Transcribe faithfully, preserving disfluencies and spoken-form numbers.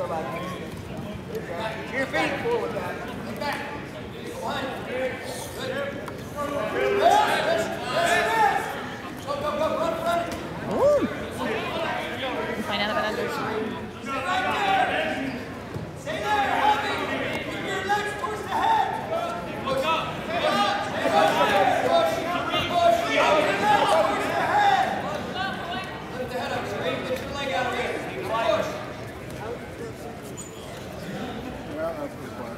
Your feet. Ooh. Find out about others. Stay there, Bobby. Keep your legs towards the head. Push up. Push up. Push. Push. Push. Your legs towards the head. Lift the head up straight. Get your leg out of there. Push. Well, that's good.